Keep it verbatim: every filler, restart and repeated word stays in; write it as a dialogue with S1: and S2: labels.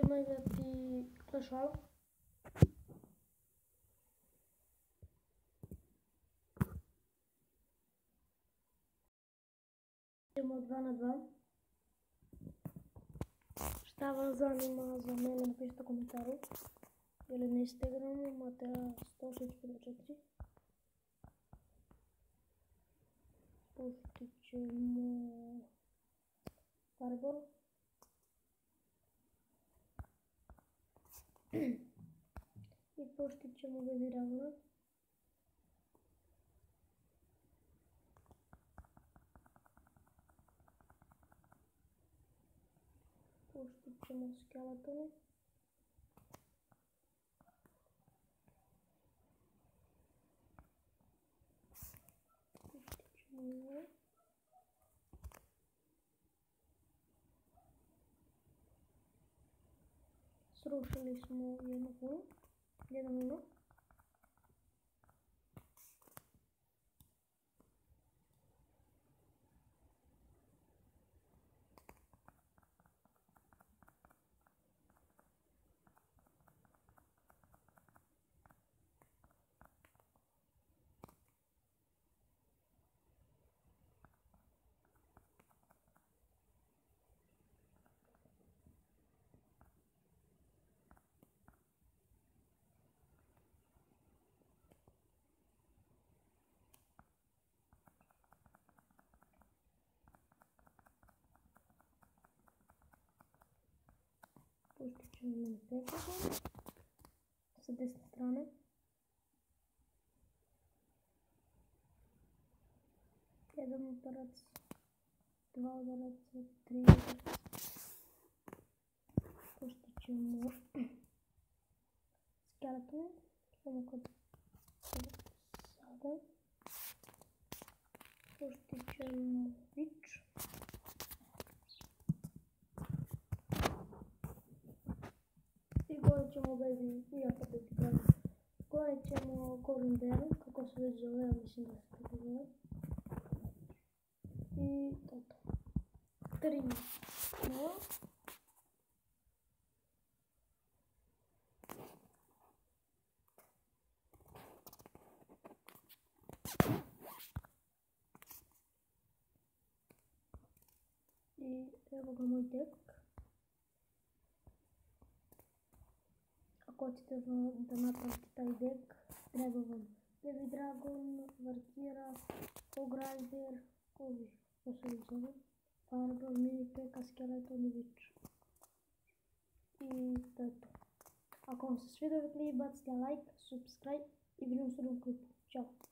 S1: ćemo igrati Clash Royale. Idemo dva na dva. Šta vas zanima za mene, napišite u komentaru. Ili na Instagramu, Mateo sto šest pet četiri. Pustit ćemo Fireball. I pustit ćemo Baby Dragona. Pustit ćemo Skeletonu. Pustit ćemo nju. Srušili smo jednu kunu. Jednu kunu. Pustit ćemo na peklu sa desne strane. Jedan udarac, dva udaraca, tri udaraca. Pustit ćemo Skeletonu, samo kod sada. Pustit ćemo Witch. Gonit ćemo Baby, iako Baby Dragon. Gonit ćemo Golden Bear, kako se već zove, ja mislim da se tako zove. I toto. tri nula. I evo ga moj tek. Ako hoćete da napravite taj dek, treba vam Baby Dragon, Valkyra, Ogrider, ovi, ko se ih zove, Fireball, Mini P.E.K.K.A, Skeleton i Witch. I to je to. Ako vam se svidio ovaj klip, bacite like, subscribe i vidimo se u drugom klipu. Ćao!